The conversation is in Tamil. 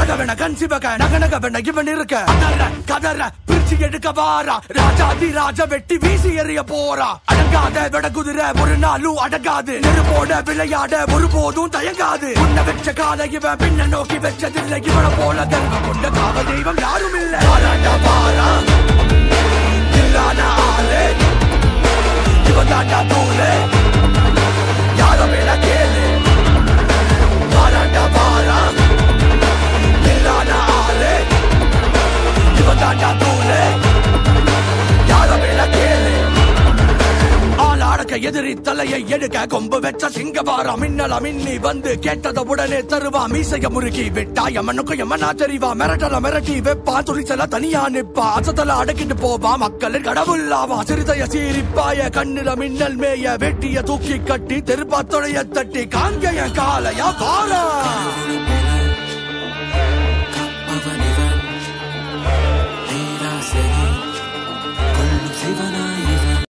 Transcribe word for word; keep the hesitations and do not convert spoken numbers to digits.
நகவன கன்சிவக நகநகவன இவன் இருக்க கதற கதற பிரிச்சு எடுக்க வாரா ராஜாதி ராஜ வெட்டி வீசி எறிய போறா அடங்காத விட குதிரை ஒரு நாளும் அடங்காது நெருப்போட விளையாட ஒருபோதும் தயங்காது உன்ன வச்ச கால இவன் பின்ன நோக்கி வச்சதில்லை இவனை போல தர்ம கொண்ட காவ தெய்வம் யாரும் இல்ல பாராட்டா பாரா இல்லான ஆளே இவன் தாண்டா தூளே யார வேணா கேளு பாராட்டா பாரா இல்லான ஆளே இவன் தாண்டா தூளே யார வேணா கேளு எதிரி தலையை எடுக்க கொம்பு வெச்ச சிங்கவாரா மின்னல மின்னி வந்து கேட்டத உடனே தருவா மீசைய முறுக்கி விட்டா எமனுக்கு எமனா தெரிவா மிரட்டல மிரட்டி வெப்பா துணிச்சல தனியா நிப்பா அசத்தல அடக்கிட்டு போவா மக்களின் கடவுள்ளாவா சிறுதைய சீரிப்பாய கண்ணில மின்னல் மேய வெட்டிய தூக்கி கட்டி தெருப்பா தொடைய தட்டி காங்கைய காலையா பாரா